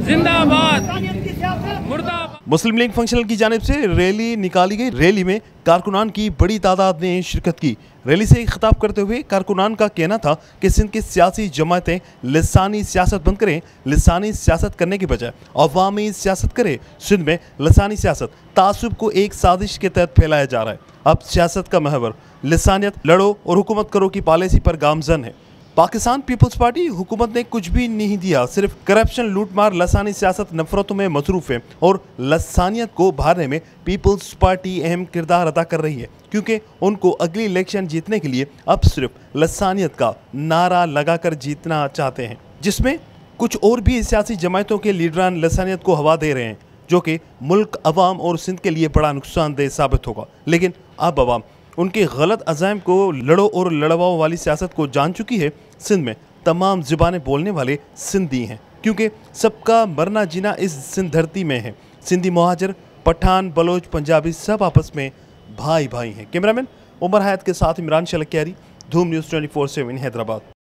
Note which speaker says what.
Speaker 1: जिंदाबाद मुर्दाबाद।
Speaker 2: मुस्लिम league functional की जानिब से रैली निकाली गई। रैली में कारकुनान की बड़ी तादाद ने शिरकत की। रैली से खिताब करते हुए कारकुनान का कहना था कि सिंध की सियासी जमातें लिसानी सियासत बंद करें। लिसानी सियासत करने के बजाय अवामी सियासत करें। सिंध में लिसानी सियासत तासुब को एक साजिश के तहत फैलाया जा रहा है। अब सियासत का महवर लिसानियत, लड़ो और हुकूमत करो की पॉलिसी पर गामजन है। पाकिस्तान पीपल्स पार्टी हुकूमत ने कुछ भी नहीं दिया, सिर्फ करप्शन, लूटमार, लसानी सियासत नफरतों में मसरूफ है और लसानियत को उभारने में पीपल्स पार्टी अहम किरदार अदा कर रही है, क्योंकि उनको अगली इलेक्शन जीतने के लिए अब सिर्फ लसानियत का नारा लगाकर जीतना चाहते हैं, जिसमें कुछ और भी सियासी जमातों के लीडरान लसानियत को हवा दे रहे हैं, जो कि मुल्क, अवाम और सिंध के लिए बड़ा नुकसानदेह साबित होगा। लेकिन अब अवाम उनके गलत अज़ाइम को, लड़ो और लड़वाओं वाली सियासत को जान चुकी है। सिंध में तमाम ज़ुबानें बोलने वाले सिंधी हैं, क्योंकि सबका मरना जीना इस सिंध धरती में है। सिंधी मुहाजिर, पठान, बलोच, पंजाबी सब आपस में भाई भाई हैं। कैमरामैन उमर हयात के साथ इमरान शलकियारी, धूम न्यूज़ 24/7 हैदराबाद।